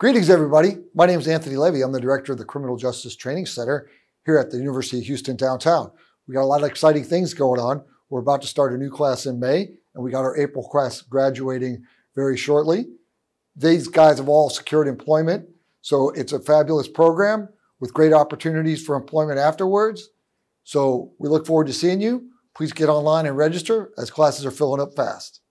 Greetings, everybody. My name is Anthony Levy. I'm the director of the Criminal Justice Training Center here at the University of Houston downtown. We got a lot of exciting things going on. We're about to start a new class in May, and we got our April class graduating very shortly. These guys have all secured employment, so it's a fabulous program with great opportunities for employment afterwards. So we look forward to seeing you. Please get online and register as classes are filling up fast.